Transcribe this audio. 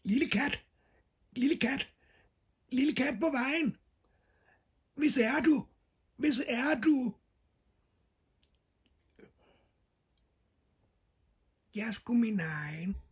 Lille kat, lille kat, lille kat på vejen. Hvis er du? Hvis er du? Jeg er sgu min egen.